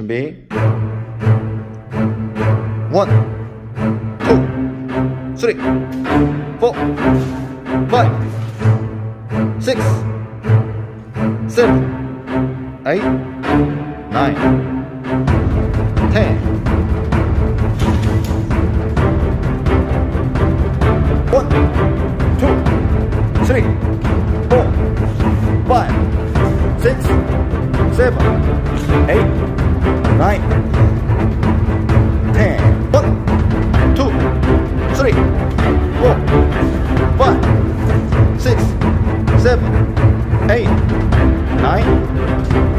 준비. 1, 2, 3, 4, 5, 6, 7, 8, 9, 10. 1, 2, 3, 4, 5, 6, 7, 8, 9, 10. 1, 2, 3, 4, 5, 6, 7, 8, 9,